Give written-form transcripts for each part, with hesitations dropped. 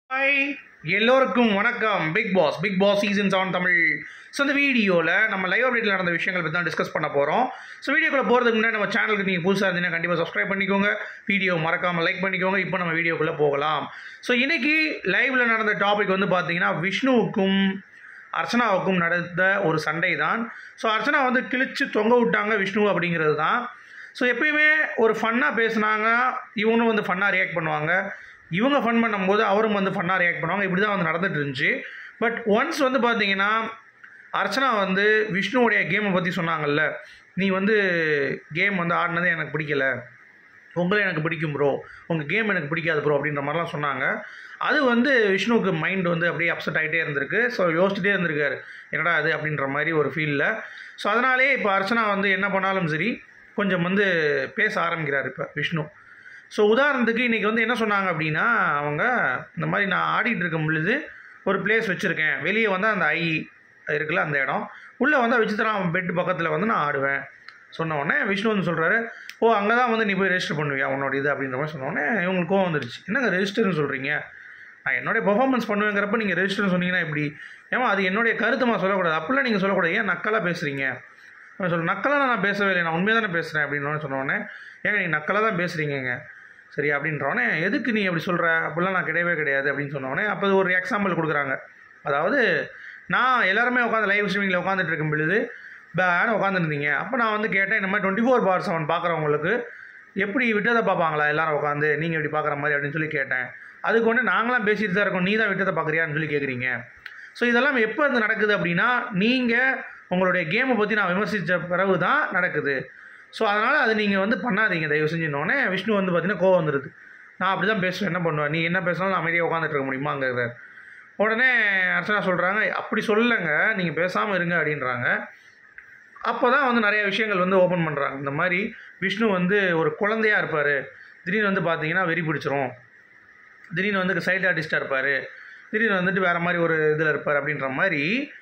Hi எல்லோருக்கும் வணக்கம். Bigg Boss season 7 Tamil. So இந்த வீடியோவில் நம்ம லைவ் அப்டேட்டில் நடந்த விஷயங்கள் பற்றி தான் டிஸ்கஸ் பண்ண போகிறோம். ஸோ வீடியோக்குள்ளே போகிறதுக்கு முன்னாடி நம்ம சேனலுக்கு நீங்கள் புதுசாக இருந்தீங்கன்னா கண்டிப்பாக சப்ஸ்கிரைப் பண்ணிக்கோங்க, வீடியோ மறக்காமல் லைக் பண்ணிக்கோங்க. இப்போ நம்ம வீடியோக்குள்ளே போகலாம். ஸோ இன்றைக்கி லைவில் நடந்த டாபிக் வந்து பார்த்தீங்கன்னா விஷ்ணுவுக்கும் அர்ச்சனாவுக்கும் நடந்த ஒரு சண்டை தான். ஸோ அர்ச்சனா வந்து கிழிச்சு தொங்க விட்டாங்க விஷ்ணு அப்படிங்கிறது தான். ஸோ எப்பயுமே ஒரு ஃபன்னாக பேசுனாங்க, இவங்களும் வந்து ஃபன்னாக ரியாக்ட் பண்ணுவாங்க. இவங்க ஃபன் பண்ணும்போது அவரும் வந்து ஃபன்னாக ரியாக்ட் பண்ணுவாங்க. இப்படி தான் வந்து நடந்துட்டு இருந்துச்சு. பட் ஒன்ஸ் வந்து பார்த்தீங்கன்னா அர்ச்சனா வந்து விஷ்ணுவோடைய கேமை பற்றி சொன்னாங்கல்ல, நீ வந்து கேம் வந்து ஆடினதே எனக்கு பிடிக்கல, உங்களே எனக்கு பிடிக்கும் ப்ரோ, உங்கள் கேம் எனக்கு பிடிக்காது ப்ரோ அப்படின்ற மாதிரிலாம் சொன்னாங்க. அது வந்து விஷ்ணுவுக்கு மைண்ட் வந்து அப்படியே அப்செட் ஆகிட்டே இருந்திருக்கு. ஸோ யோசிச்சுட்டே இருந்திருக்காரு, என்னடா அது அப்படின்ற மாதிரி ஒரு ஃபீலில். ஸோ அதனாலே இப்போ அர்ச்சனா வந்து என்ன பண்ணாலும் சரி கொஞ்சம் வந்து பேச ஆரம்பிக்கிறார் இப்போ விஷ்ணு. ஸோ உதாரணத்துக்கு இன்றைக்கி வந்து என்ன சொன்னாங்க அப்படின்னா, அவங்க இந்த மாதிரி நான் ஆடிட்டு இருக்கும் பொழுது ஒரு பிளேஸ் வச்சுருக்கேன், வெளியே வந்து அந்த ஐ இருக்குல்ல அந்த இடம், உள்ளே வந்து விசித்திரம் பெட் பக்கத்தில் வந்து நான் ஆடுவேன் சொன்ன உடனே விஷ்ணு வந்து சொல்கிறாரு, ஓ அங்கே தான் வந்து நீ போய் ரெஜிஸ்டர் பண்ணுவியா உன்னோட இது அப்படின்ற மாதிரி சொன்னோடனே இவங்களுக்கு கோவம் வந்துடுச்சு. என்னங்க ரெஜிஸ்டர்னு சொல்கிறீங்க, நான் என்னுடைய பெர்ஃபார்மன்ஸ் பண்ணுவேங்கிறப்ப நீங்கள் ரெஜிஸ்டர்னு சொன்னீங்கன்னா எப்படி, ஏமா அது என்னுடைய கருத்துமா சொல்லக்கூடாது, அப்படிலாம் நீங்கள் சொல்லக்கூடாது, ஏன் நக்கலாக பேசுகிறீங்க நக்கலாக நான் பேசவே இல்லை, நான் உண்மையாக தானே பேசுகிறேன் அப்படின்னு சொன்னோடனே, ஏங்க நீங்கள் நக்கலாக தான் பேசுகிறீங்க சரி அப்படின்றவொடனே, எதுக்கு நீ அப்படி சொல்கிற, அப்படிலாம் நான் கிடையவே கிடையாது அப்படின்னு சொன்னோடனே அப்போ ஒரு எக்ஸாம்பிள் கொடுக்குறாங்க. அதாவது நான் எல்லாருமே உட்காந்து லைவ் ஸ்ட்ரீமிங்கில் உட்காந்துட்டு இருக்கும் பொழுது பேன்னு உட்காந்துருந்தீங்க, அப்போ நான் வந்து கேட்டேன், இந்த மாதிரி 24/7 பார்க்குறவங்களுக்கு எப்படி விட்டதை பார்ப்பாங்களா எல்லாரும் உட்காந்து, நீங்கள் இப்படி பார்க்குற மாதிரி அப்படின்னு சொல்லி கேட்டேன். அதுக்கு ஒன்று நாங்களாம் பேசிட்டு தான் இருக்கோம், நீ தான் விட்டதை பார்க்குறியான்னு சொல்லி கேட்குறீங்க. ஸோ இதெல்லாம் எப்போ இருந்து நடக்குது அப்படின்னா, நீங்கள் உங்களுடைய கேமை பற்றி நான் விமர்சித்த பிறகு தான் நடக்குது. ஸோ அதனால் அது நீங்கள் வந்து பண்ணாதீங்க தயவு செஞ்சுன்னொடனே விஷ்ணு வந்து பார்த்தீங்கன்னா கோவம் வந்துடுது. நான் அப்படி தான் பேசுவேன், என்ன பண்ணுவேன், நீ என்ன பேசினாலும் நான் அமைதியாக உட்காந்துட்டு இருக்க முடியுமாங்கிறார். உடனே அர்ச்சனா சொல்கிறாங்க, அப்படி சொல்லலைங்க, நீங்கள் பேசாமல் இருங்க அப்படின்றாங்க. அப்போ தான் வந்து நிறைய விஷயங்கள் வந்து ஓப்பன் பண்ணுறாங்க. இந்த மாதிரி விஷ்ணு வந்து ஒரு குழந்தையாக இருப்பார், திடீர்னு வந்து பார்த்தீங்கன்னா வெறி பிடிச்சிரும், திடீர்னு வந்து சைல்டு ஆர்டிஸ்ட்டாக இருப்பார், திடீர்னு வந்துட்டு வேறு மாதிரி ஒரு இதில் இருப்பார் அப்படின்ற மாதிரி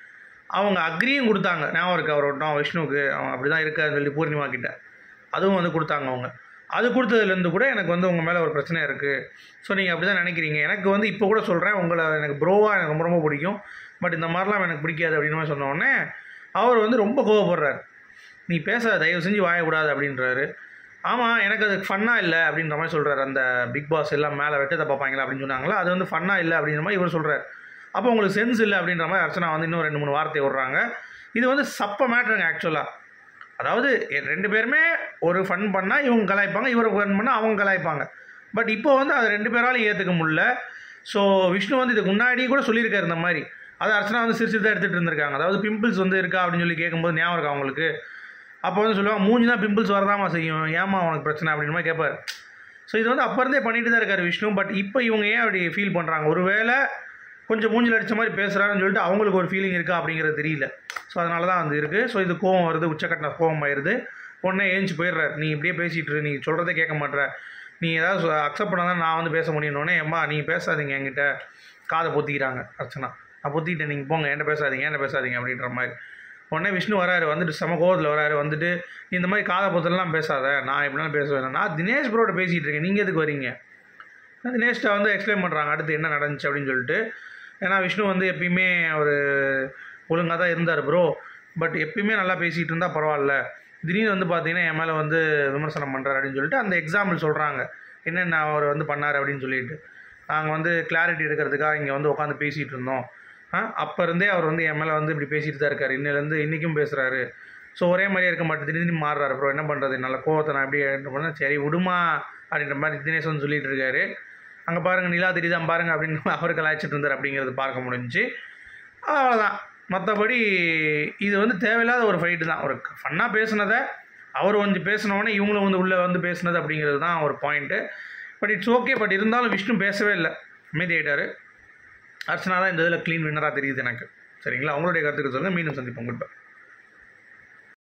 அவங்க அக்ரியும் கொடுத்தாங்க. ஞாபகம் இருக்குது அவரோட்டம் விஷ்ணுவுக்கு, அவங்க அப்படி தான் இருக்காருன்னு சொல்லி பூர்ணிமா கிட்ட அதுவும் வந்து கொடுத்தாங்க. அவங்க அது கொடுத்ததுலேருந்து கூட எனக்கு வந்து உங்கள் மேலே ஒரு பிரச்சனை இருக்குது, ஸோ நீங்கள் அப்படி தான் நினைக்கிறீங்க, எனக்கு வந்து இப்போ கூட சொல்கிறேன், உங்களை எனக்கு ப்ரோவாக எனக்கு ரொம்ப ரொம்ப பிடிக்கும், பட் இந்த மாதிரிலாம் எனக்கு பிடிக்காது அப்படின்னு மாதிரி சொன்னோடனே அவர் வந்து ரொம்ப கோவப்படுறார். நீ பேச தயவு செஞ்சு வாயக்கூடாது அப்படின்றாரு. ஆமாம் எனக்கு அது ஃபன்னாக இல்லை அப்படின்ற மாதிரி சொல்கிறார். அந்த பிக் பாஸ் எல்லாம் மேலே வெட்டத்தை பார்ப்பாங்களா அப்படின்னு சொன்னாங்களா, அது வந்து ஃபன்னாக இல்லை அப்படின்ற மாதிரி இவர் சொல்கிறார். அப்போ உங்களுக்கு சென்ஸ் இல்லை அப்படின்ற மாதிரி அர்ச்சனா வந்து இன்னும் 2-3 வார்த்தை விடுறாங்க. இது வந்து சப்ப மேட்ருங்க ஆக்சுவலாக. அதாவது 2 பேருமே ஒரு ஃபன் பண்ணால் இவங்க கலாய்ப்பாங்க, இவர் ஃபன் பண்ணால் அவங்க கலாய்ப்பாங்க. பட் இப்போ வந்து அது 2 பேராலும் ஏற்றுக்க முடியல. ஸோ விஷ்ணு வந்து இதுக்கு முன்னாடி கூட சொல்லியிருக்காரு இந்த மாதிரி, அதை அர்ச்சனா வந்து சிரிச்சு தான் எடுத்துகிட்டு இருந்திருக்காங்க. அதாவது பிம்பிள்ஸ் வந்து இருக்கா அப்படின்னு சொல்லி கேட்கும்போது ஞாபகம் இருக்கா அவங்களுக்கு, அப்போ வந்து சொல்லுவாங்க, மூஞ்சி தான் பிம்பிள்ஸ் வரதாமா செய்யும், ஏமா அவனுக்கு பிரச்சனை அப்படின்ற மாதிரி கேட்பார். ஸோ இது வந்து அப்போ இருந்தே பண்ணிட்டு தான் இருக்கார் விஷ்ணு. பட் இப்போ இவங்க ஏன் அப்படி ஃபீல் பண்ணுறாங்க, ஒருவேளை கொஞ்சம் மூஞ்சில் அடித்த மாதிரி பேசுகிறாருன்னு சொல்லிட்டு அவங்களுக்கு ஒரு ஃபீலிங் இருக்கா அப்படிங்கிறது தெரியல. ஸோ அதனால தான் வந்து இருக்குது. ஸோ இது கோவம் வருது, உச்சக்கட்ட கோவம் ஆயிடுது. உடனே ஏஞ்சி போயிடுறாரு, நீ இப்படியே பேசிகிட்டு நீ சொல்கிறதே கேட்க மாட்டேற, நீ ஏதாவது அக்செப்ட் பண்ணால் தான் நான் வந்து பேச முடியணுன்னே, ஏம்மா நீங்கள் பேசாதீங்க என்கிட்ட, காதை பொத்திக்கிறாங்க அர்ச்சனா, நான் பொத்திக்கிட்டேன், நீங்கள் போங்க, என்கிட்ட பேசாதீங்க அப்படின்ற மாதிரி. உடனே விஷ்ணு வராரு, வந்துட்டு செம கோவத்தில் வராரு, வந்துட்டு இந்த மாதிரி காதை பொத்தலாம் பேசாத, நான் எப்படினாலும் பேசுவேன், நான் தினேஷ் ப்ரோட பேசிகிட்டு இருக்கேன், நீங்கள் எதுக்கு வரீங்க. தினேஷ்ட வந்து எக்ஸ்பிளைன் பண்ணுறாங்க அடுத்து என்ன நடந்துச்சு அப்படின்னு சொல்லிட்டு. ஏன்னா விஷ்ணு வந்து எப்பயுமே அவர் ஒழுங்காக தான் இருந்தார் ப்ரோ, பட் எப்பயுமே நல்லா பேசிகிட்டு இருந்தால் பரவாயில்ல, திடீர்னு வந்து பார்த்தீங்கன்னா என் மேலே வந்து விமர்சனம் பண்ணுறாரு அப்படின்னு சொல்லிட்டு அந்த எக்ஸாம்பிள் சொல்கிறாங்க, என்னென்ன அவர் வந்து பண்ணார் அப்படின்னு சொல்லிட்டு. நாங்கள் வந்து கிளாரிட்டி எடுக்கிறதுக்காக இங்கே வந்து உட்காந்து பேசிகிட்டு இருந்தோம், அப்போ இருந்தே அவர் வந்து என் மேலே வந்து இப்படி பேசிகிட்டு தான் இருக்கார், இன்னிலேருந்து இன்றைக்கும் பேசுகிறாரு, ஸோ ஒரே மாதிரியே இருக்க மாட்டேன், திடீர்னு மாறுறாரு ப்ரோ, என்ன பண்ணுறது, நல்ல கோவத்தை நான் எப்படி என்ன பண்ணேன், சரி விடுமா அப்படின்ற மாதிரி தினேஷ் வந்து சொல்லிகிட்டு இருக்காரு. அங்கே பாருங்கள் நிலா தெரியுதான் பாருங்கள் அப்படின்னு அவர் கலாய்ச்சிட்டு இருந்தார் அப்படிங்கிறது பார்க்க முடிஞ்சு. அவ்வளோதான். மற்றபடி இது வந்து தேவையில்லாத ஒரு ஃபைட்டு தான், ஒரு ஃபன்னாக பேசுனதை அவர் கொஞ்சம் பேசினோடனே இவங்களும் வந்து உள்ளே வந்து பேசுனது அப்படிங்கிறது தான் ஒரு point. But it's okay. But இருந்தாலும் விஷ்ணு பேசவே இல்லை, அமைதியாயிட்டார். அர்ச்சனா தான் இந்த இதில் க்ளீன் வின்னராக தெரியுது எனக்கு. சரிங்களா, உங்களுடைய கருத்துக்கு சொல்லுங்கள். மீண்டும் சந்திப்போம். Good by.